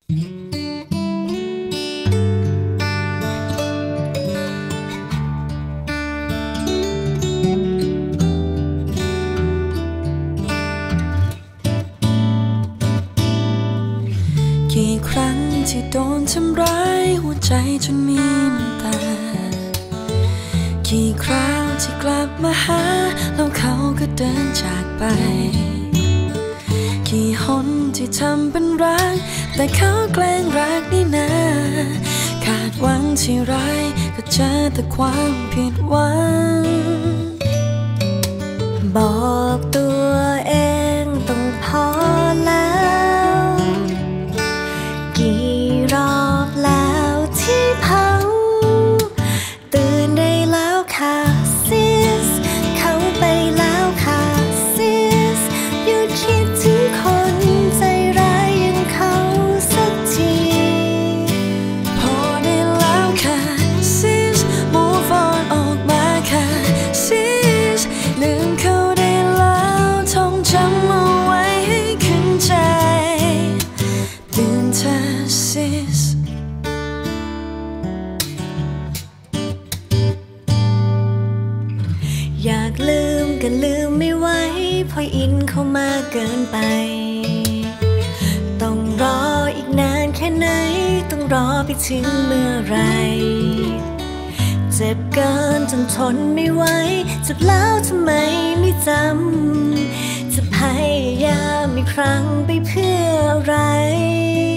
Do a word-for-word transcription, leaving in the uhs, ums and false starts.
กี่ครั้งที่โดนทำร้ายหัวใจจนมีน้ำตากี่คราวที่กลับมาหาแล้วเขาก็เดินจากไปกี่หนที่ทำเป็นรักแต่เขาแกล้งรักนี่นาขาดหวังที่ไรก็เจอแต่ความผิดหวังบอกตัวเองต้องพอแล้วกี่รอบแล้วที่พังตื่นได้แล้วค่ะซิสเขาไปแล้วค่ะซิสหยุดคิดถึงคนใจร้ายอย่างเขาสักทีพอได้แล้วค่ะซิส move on ออกมาค่ะซิสลืมเขาได้แล้วท่องจำเอาไว้ให้ขึ้นใจตื่นเธอซิสอยากลืมก็ลืมไม่ไหวเพราะอินเข้ามาเกินไปต้องรออีกนานแค่ไหนต้องรอไปถึงเมื่อไรเจ็บเกินจนทนไม่ไหวเจ็บแล้วทำไมไม่จำจะพยายามอีกครั้งไปเพื่ออะไร